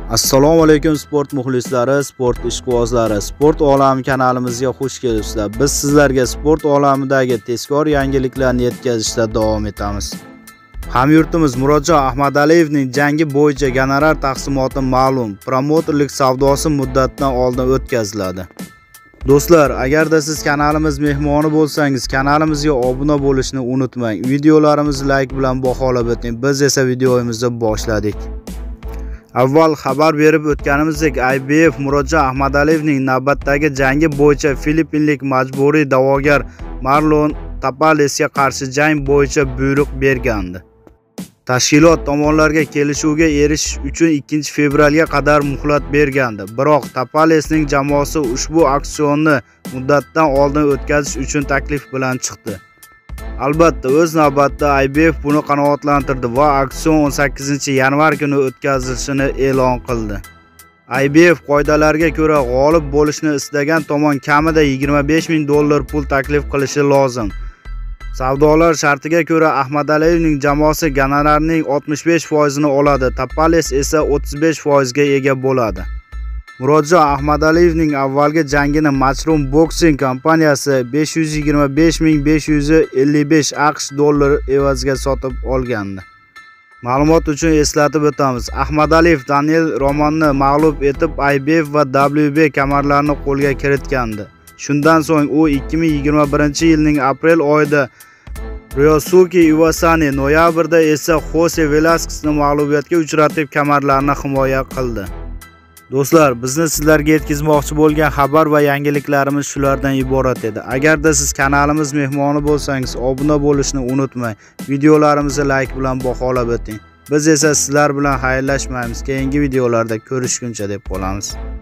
Assalomu alaykum sport muxlislari, sport ishqibozlari. Sport olami kanalimizga xush kelibsizlar. Biz sizlarga sport olamidagi tezkor yangiliklarni yetkazishda davom etamiz. Hamyurtimiz Murodjon Ahmadaliyevning jangi bo'yicha gonorar taqsimoti ma'lum. Promotorlik savdosi muddatidan oldin o'tkaziladi. Do'stlar, agarda siz kanalimiz mehmoni bo'lsangiz, kanalimizga obuna bo'lishni unutmang. Videolarimizni like bilan baholab o'ting. Biz esa videomizni boshladik. Avval xabar berib o'tganimizdek, IBF Murodjon Ahmadaliyevning navbatdagi jangi bo'yicha filippinlik majburiy da'vogar Marlon Tapalesga qarshi jang bo'yicha buyruq bergandi. Tashkilot tomonlarga kelishuvga erishish uchun 2 fevralga qadar muhlat bergandi. Biroq Tapalesning jamoasi ushbu aksionni muddatidan oldin o'tkazish uchun taklif bilan chiqdi. Albatta, o'z navbatida IBF buni qanoatlantirdi va aksion 18-yanvar kuni o'tkazilishini e'lon qildi. IBF qoidalariga ko'ra g'olib bo'lishni istagan tomon kamida $25,000 pul taklif qilishi lozim. Savdolar shartiga ko'ra Ahmadaliyevning jamoasi gonorarning 65% ni oladi, Tapales esa 35% ga ega bo'ladi. Murodjon Ahmadaliyevning avvalgi jangini Matchroom Boxing kompaniyasi $525,555 AQSh evaziga sotib olgandi. Ma'lumot uchun eslatib o'tamiz. Ahmadaliyev Daniel Romonni mag'lub etib, IBF va WB kamarlarini qo'lga kiritgandi. Shundan so'ng u 2021-yilning aprel oyida Ryosuke Iwasani, noyabrda esa Jose Velasquezni mag'lubiyatga uchratib, kamarlarini himoya qildi. Do'stlar, bizni sizlarga yetkazmoqchi bo'lgan xabar va yangiliklarimiz shulardan iborat edi. Agarda siz kanalimiz mehmoni bo'lsangiz, obuna bo'lishni unutmang. Videolarimizni like bilan baholab o'ting. Biz esa sizlar bilan xayrlashmaymiz. Keyingi videolarda ko'rishguncha deb qolamiz.